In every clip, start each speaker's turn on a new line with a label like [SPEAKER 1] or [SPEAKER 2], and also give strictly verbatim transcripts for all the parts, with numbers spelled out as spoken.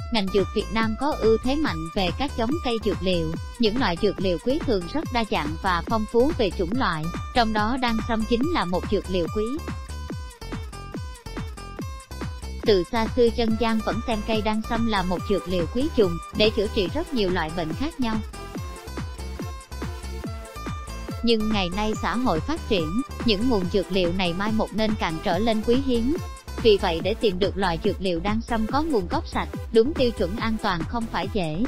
[SPEAKER 1] ngành dược Việt Nam có ưu thế mạnh về các giống cây dược liệu. Những loại dược liệu quý thường rất đa dạng và phong phú về chủng loại, trong đó đan sâm chính là một dược liệu quý. Từ xa xưa dân gian vẫn xem cây đan sâm là một dược liệu quý dùng để chữa trị rất nhiều loại bệnh khác nhau. Nhưng ngày nay xã hội phát triển, những nguồn dược liệu này mai một nên càng trở lên quý hiếm. Vì vậy để tìm được loại dược liệu đan sâm có nguồn gốc sạch, đúng tiêu chuẩn an toàn không phải dễ.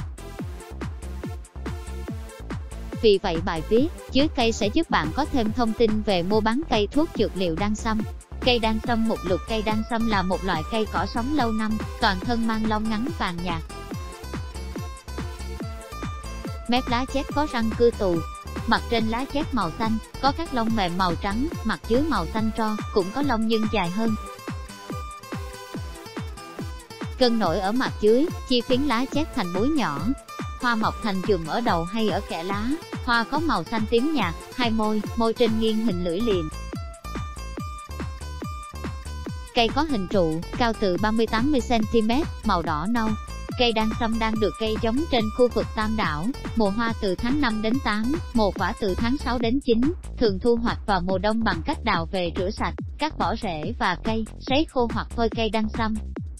[SPEAKER 1] Vì vậy bài viết dưới cây sẽ giúp bạn có thêm thông tin về mua bán cây thuốc dược liệu đan sâm. Cây đan sâm mục lục. Cây đan sâm là một loại cây cỏ sống lâu năm, toàn thân mang lông ngắn vàng nhạt. Mép lá chét có răng cưa tù. Mặt trên lá chét màu xanh, có các lông mềm màu trắng, mặt dưới màu xanh tro, cũng có lông nhưng dài hơn. Cân nổi ở mặt dưới, chia phiến lá chét thành búi nhỏ. Hoa mọc thành chùm ở đầu hay ở kẽ lá. Hoa có màu xanh tím nhạt, hai môi, môi trên nghiêng hình lưỡi liềm. Cây có hình trụ, cao từ ba mươi đến tám mươi xăng ti mét, màu đỏ nâu. Cây đan sâm đang được cây giống trên khu vực Tam Đảo, mùa hoa từ tháng năm đến tám, mùa quả từ tháng sáu đến chín, thường thu hoạch vào mùa đông bằng cách đào về rửa sạch, cắt vỏ rễ và cây, sấy khô hoặc phơi cây đan sâm.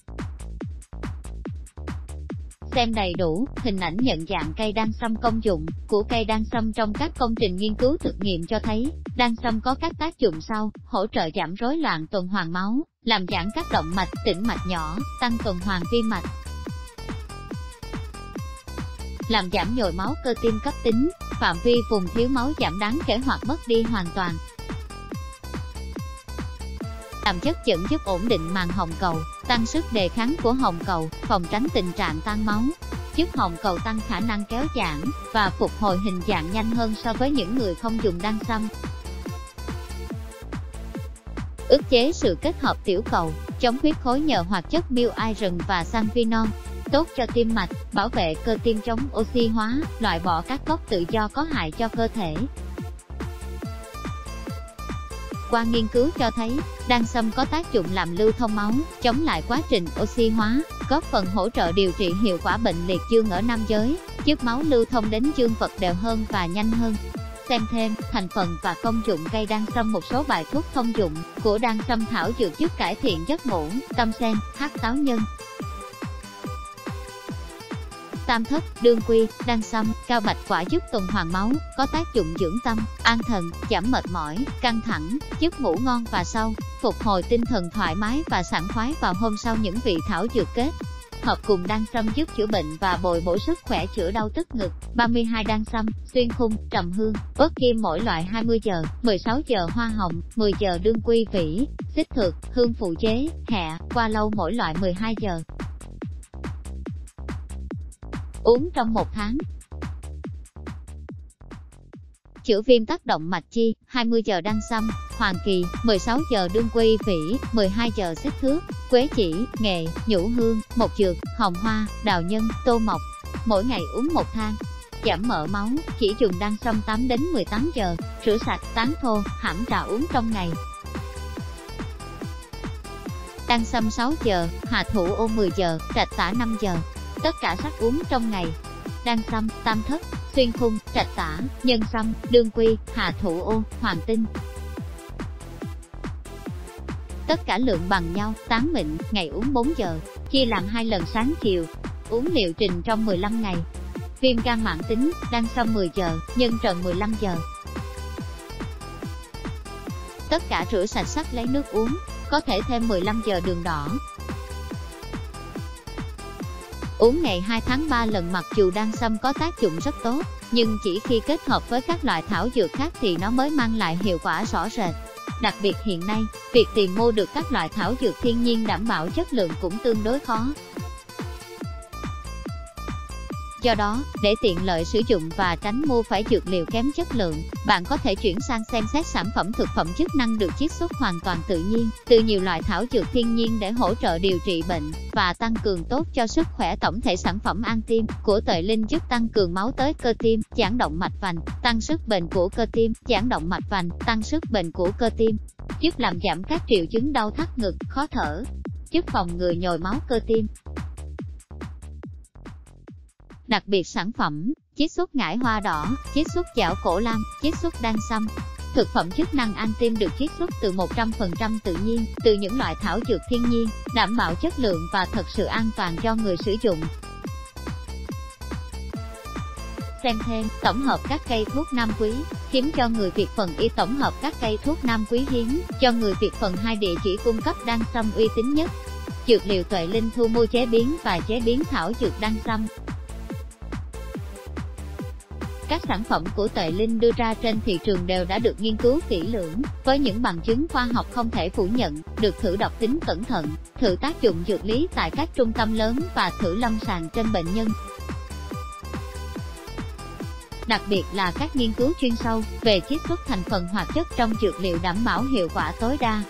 [SPEAKER 1] Xem đầy đủ, hình ảnh nhận dạng cây đan sâm. Công dụng của cây đan sâm trong các công trình nghiên cứu thực nghiệm cho thấy, đan sâm có các tác dụng sau: hỗ trợ giảm rối loạn tuần hoàn máu, làm giãn các động mạch, tĩnh mạch nhỏ, tăng tuần hoàn vi mạch, làm giảm nhồi máu cơ tim cấp tính, phạm vi vùng thiếu máu giảm đáng kể hoặc mất đi hoàn toàn. Làm chất dẫn giúp ổn định màng hồng cầu, tăng sức đề kháng của hồng cầu, phòng tránh tình trạng tan máu, giúp hồng cầu tăng khả năng kéo giãn và phục hồi hình dạng nhanh hơn so với những người không dùng đan sâm. Ức chế sự kết hợp tiểu cầu, chống huyết khối nhờ hoạt chất Mu Iron và Sanvinon, tốt cho tim mạch, bảo vệ cơ tim chống oxy hóa, loại bỏ các gốc tự do có hại cho cơ thể. Qua nghiên cứu cho thấy, đan sâm có tác dụng làm lưu thông máu, chống lại quá trình oxy hóa, góp phần hỗ trợ điều trị hiệu quả bệnh liệt dương ở nam giới, giúp máu lưu thông đến dương vật đều hơn và nhanh hơn. Xem thêm thành phần và công dụng cây đan sâm. Một số bài thuốc thông dụng của đan sâm thảo dược giúp cải thiện giấc ngủ: tâm sen, hắc táo nhân, tam thất, đương quy, đan sâm, cao bạch quả giúp tuần hoàn máu, có tác dụng dưỡng tâm, an thần, giảm mệt mỏi, căng thẳng, giúp ngủ ngon và sâu, phục hồi tinh thần thoải mái và sảng khoái vào hôm sau. Những vị thảo dược kết hợp cùng đan sâm giúp chữa bệnh và bồi bổ sức khỏe, chữa đau tức ngực. ba mươi hai Đan sâm, xuyên khung, trầm hương, ớt kim mỗi loại hai mươi giờ, mười sáu giờ hoa hồng, mười giờ đương quy vĩ, xích thược, hương phụ chế, hẹ, qua lâu mỗi loại mười hai giờ. Uống trong một tháng. Chữa viêm tắc động mạch chi, hai mươi giờ đan sâm, hoàng kỳ, mười sáu giờ đương quy vĩ, mười hai giờ xích thước, quế chỉ, nghệ, nhũ hương, mộc dược, hồng hoa, đào nhân, tô mộc. Mỗi ngày uống một thang. Giảm mỡ máu, chỉ dùng đan sâm tám đến mười tám giờ, rửa sạch, tán thô, hãm trà uống trong ngày. Đan sâm sáu giờ, hà thủ ô mười giờ, trạch tả năm giờ. Tất cả sắc uống trong ngày. Đan sâm, tam thất, xuyên khung, trạch tả, nhân sâm, đương quy, hạ thủ ô, hoàng tinh. Tất cả lượng bằng nhau, tán mịn, ngày uống bốn giờ, chia làm hai lần sáng chiều. Uống liệu trình trong mười lăm ngày. Viêm gan mãn tính, đan sâm mười giờ, nhân trần mười lăm giờ. Tất cả rửa sạch sắc lấy nước uống, có thể thêm mười lăm giờ đường đỏ. Uống ngày hai tháng ba lần. Mặc dù đan sâm có tác dụng rất tốt, nhưng chỉ khi kết hợp với các loại thảo dược khác thì nó mới mang lại hiệu quả rõ rệt. Đặc biệt hiện nay, việc tìm mua được các loại thảo dược thiên nhiên đảm bảo chất lượng cũng tương đối khó. Do đó, để tiện lợi sử dụng và tránh mua phải dược liệu kém chất lượng, bạn có thể chuyển sang xem xét sản phẩm thực phẩm chức năng được chiết xuất hoàn toàn tự nhiên, từ nhiều loại thảo dược thiên nhiên để hỗ trợ điều trị bệnh và tăng cường tốt cho sức khỏe tổng thể. Sản phẩm An Tim của Tợi Linh giúp tăng cường máu tới cơ tim, giãn động mạch vành, tăng sức bền của cơ tim, giãn động mạch vành, tăng sức bền của cơ tim, giúp làm giảm các triệu chứng đau thắt ngực, khó thở, giúp phòng ngừa nhồi máu cơ tim. Đặc biệt sản phẩm, chiết xuất ngải hoa đỏ, chiết xuất chảo cổ lam, chiết xuất đan sâm. Thực phẩm chức năng Antim được chiết xuất từ một trăm phần trăm tự nhiên, từ những loại thảo dược thiên nhiên, đảm bảo chất lượng và thật sự an toàn cho người sử dụng. Xem thêm, tổng hợp các cây thuốc nam quý, hiếm cho người Việt phần y. Tổng hợp các cây thuốc nam quý hiếm cho người Việt phần hai. Địa chỉ cung cấp đan sâm uy tín nhất. Dược liệu Tuệ Linh thu mua chế biến và chế biến thảo dược đan sâm. Các sản phẩm của Tuệ Linh đưa ra trên thị trường đều đã được nghiên cứu kỹ lưỡng, với những bằng chứng khoa học không thể phủ nhận, được thử độc tính cẩn thận, thử tác dụng dược lý tại các trung tâm lớn và thử lâm sàng trên bệnh nhân. Đặc biệt là các nghiên cứu chuyên sâu về chiết xuất thành phần hoạt chất trong dược liệu đảm bảo hiệu quả tối đa.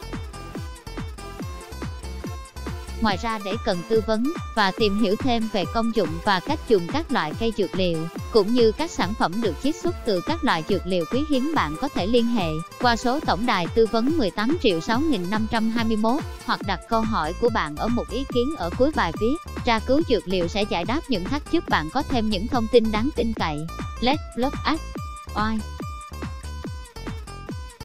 [SPEAKER 1] Ngoài ra, để cần tư vấn và tìm hiểu thêm về công dụng và cách dùng các loại cây dược liệu, cũng như các sản phẩm được chiết xuất từ các loại dược liệu quý hiếm, bạn có thể liên hệ qua số tổng đài tư vấn mười tám triệu sáu nghìn năm trăm hai mươi mốt, hoặc đặt câu hỏi của bạn ở một ý kiến ở cuối bài viết. Tra cứu dược liệu sẽ giải đáp những thắc giúp bạn có thêm những thông tin đáng tin cậy. Let's Love Us. Oai.